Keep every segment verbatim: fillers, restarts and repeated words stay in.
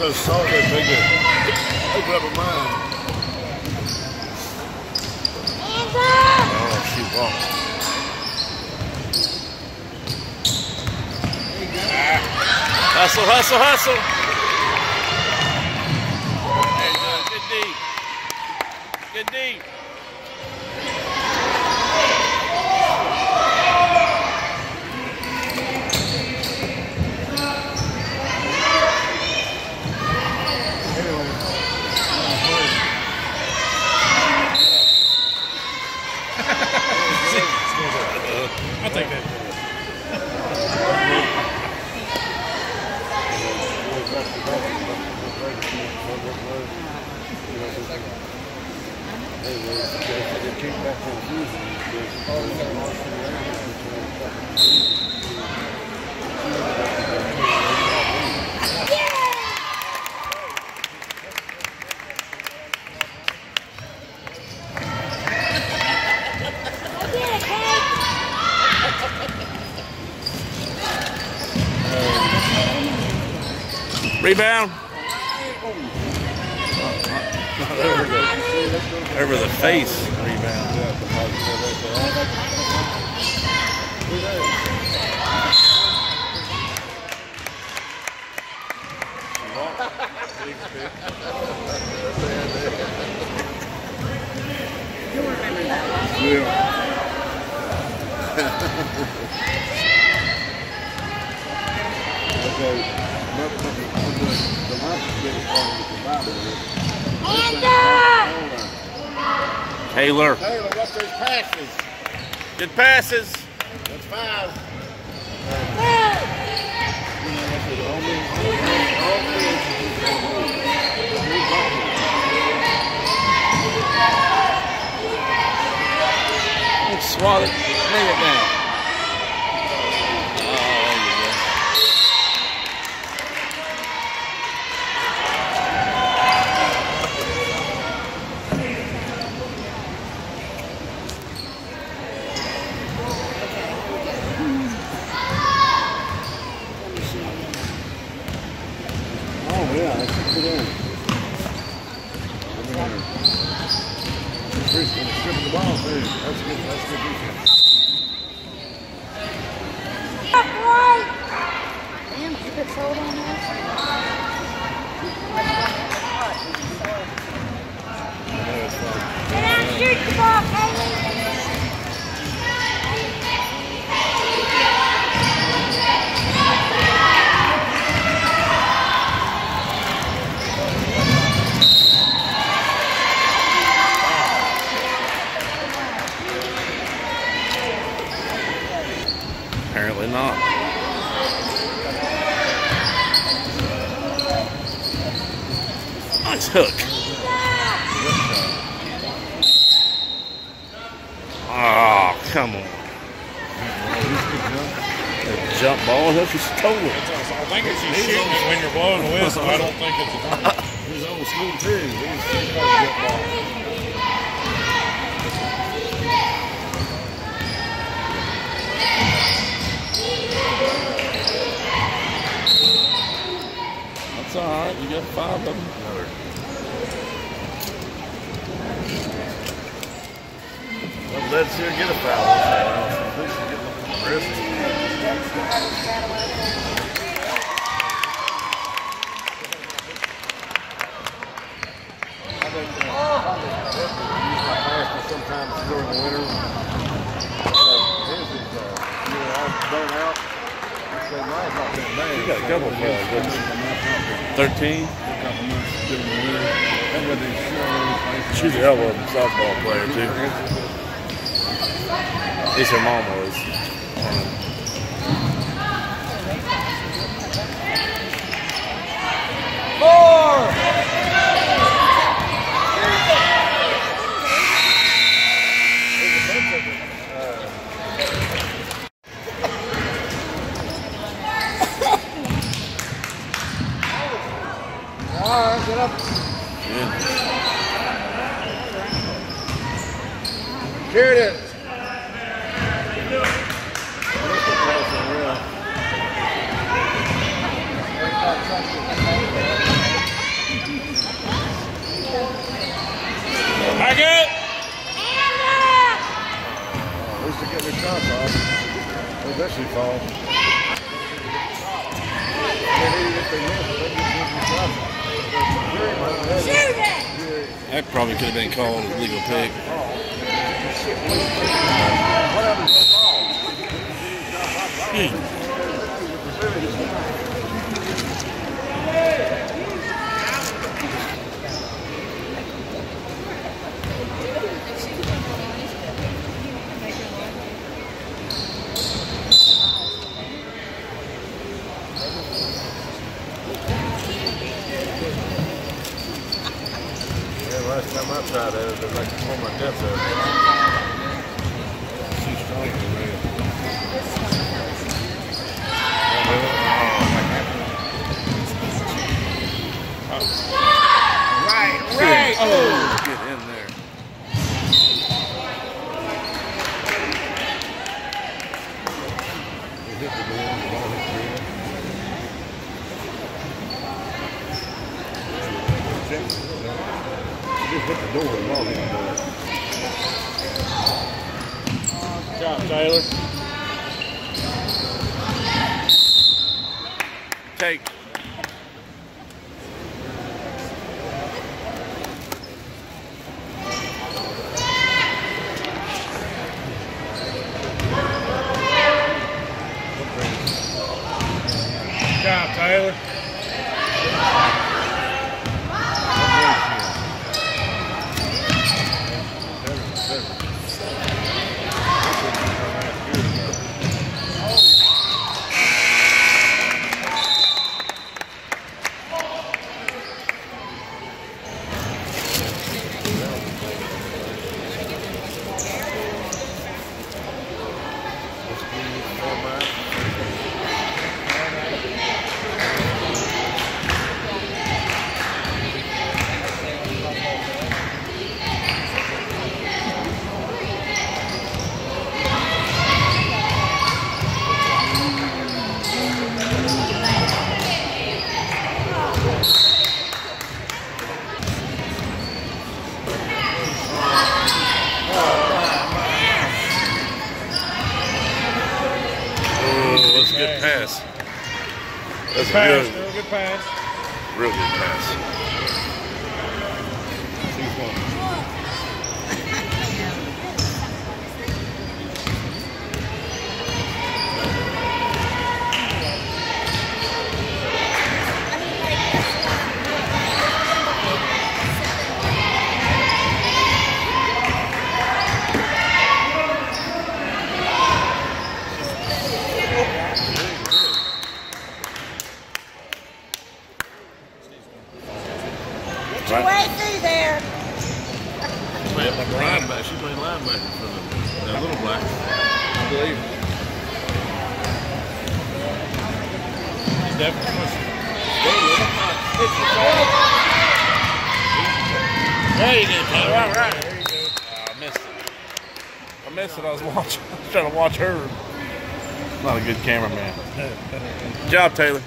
those salt that big open up her mind. Oh, she walked. Hustle, hustle, hustle. There you go. Good D. Good D. I'll take that. Rebound. over, the, over the face rebound. Taylor. Taylor, what's those passes? Good passes. That's five. Swat it. Bring it down. The ball, that's good. That's good defense. Damn, keep it sold on that. Get out and shoot the ball, Kaylee. Apparently not. Nice hook. Oh, come on. That jump ball, hook is stolen. I think it's you shooting it when you're blowing the whistle. I don't think it's a turn. He's old school too. He's he's got a jump ball. That's all right. You got five of them. Well, let's here get a foul. This is getting aggressive. I think sometimes during the winter, his is you know all burnt out. So mine's not that bad. You got a couple of fouls, didn't you? Thirteen. She's a hell of a softball player too. At least her mom was. Four! All right, get up. Yeah. Carried it. get their shots off. They eventually fall. And even if they miss, they get their shots off. Shoot it! That probably could have been called a legal pick. Whatever's the call. Hmm. Last time I tried that, it was like before my death there. She's strong for me. Right, right! Oh, get in there. He hit the door, the ball hit the door. He just hit the door, the ball hit the door. Good job, Taylor. Take. Good job, Taylor. Good pass. That's Good a pass, real, real good pass. real good pass. Get your way through there. She played linebacker. She played linebacker for the, that little black. I believe. He's definitely pushing. There you go, Taylor. All right. There you go. I missed it. I missed it. I was watching. I was trying to watch her. Not a good cameraman. Good job, Taylor.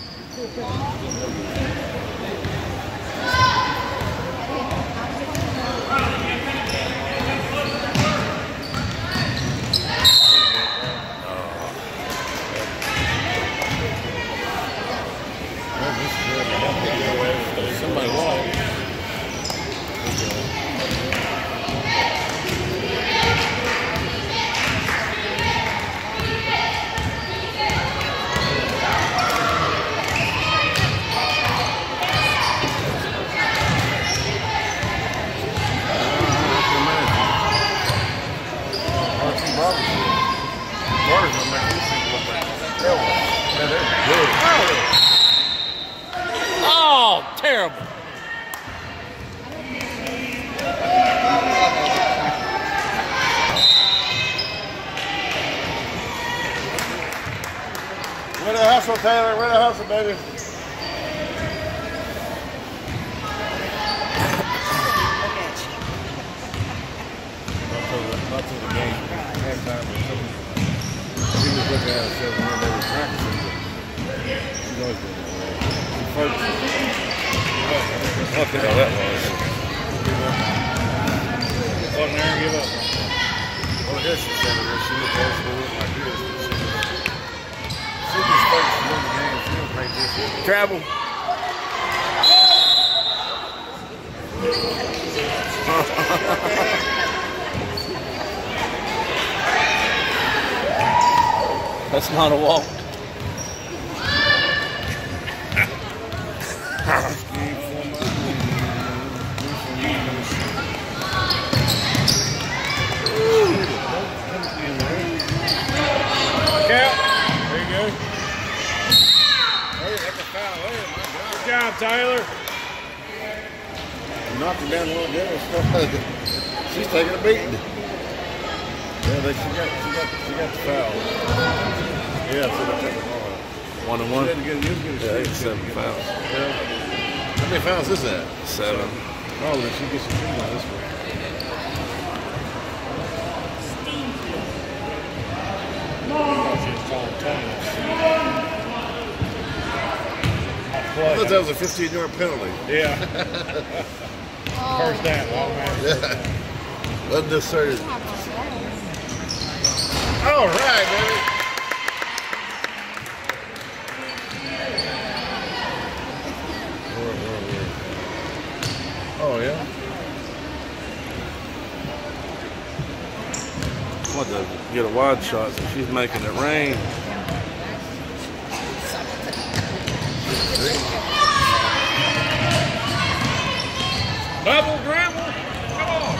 Somebody walked. Oh, terrible. Way to hustle, Taylor. Way to hustle, baby. Not till the, not till the game. Halftime or something. He was looking at us when they were practicing. He's always been that way. First, What the hell that was? Wasn't there and give up. well, my hair she's standing there. She looked old school like this. She just thinks she's in the game. She don't make this shit. Travel. That's not a walk. Good job, Tyler. Knocked her down one day. She's taking a beating. Yeah, they, she got, she got, she got the foul. Yeah, so they took the ball. One and one. She had to get, get Yeah, eight, seven fouls. Yeah. How many fouls is that? Seven. Oh, then she gets a shoot on this one. I thought that was a fifteen yard penalty. Yeah. First down, automatic. Yeah. Wasn't necessarily. All right, baby. Oh, yeah? What to get a wide shot, so she's making it rain. Double dribble. Come on.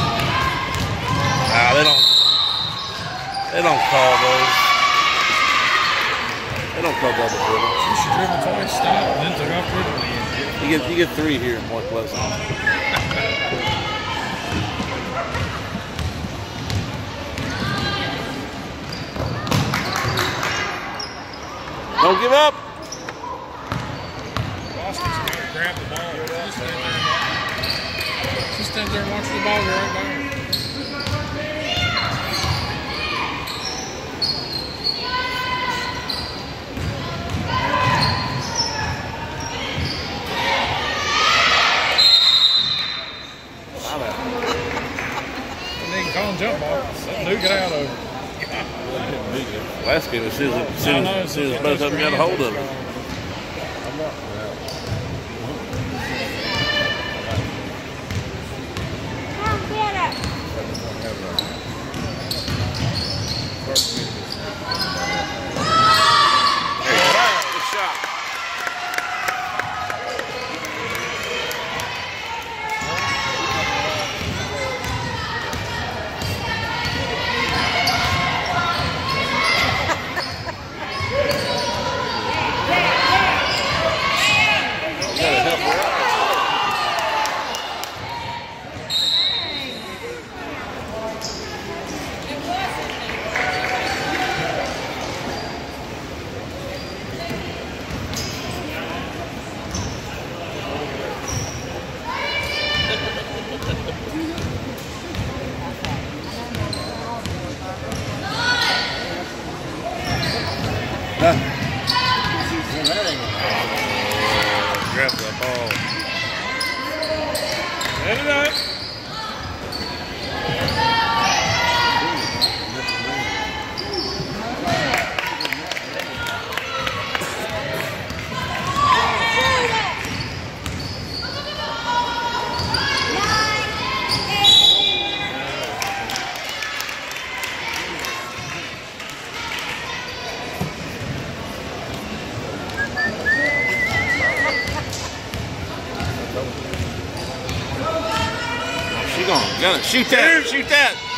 Ah, they don't. They don't call those. They don't call double dribble. You should dribble twice, stop, and then took off dribbling again. You get you get three here in Point Pleasant. Don't give up. Boston's got to grab the ball. Just stand there and watch. Just stand there and watch the ball go right by him. And they can call him jump ball. Let Duke it out over. Last game, as soon as, as, soon as, as, soon as both of them got a hold of it. Come get it. Good shot. Grab the ball. Head it up. She gonna, gonna shoot that, shoot that.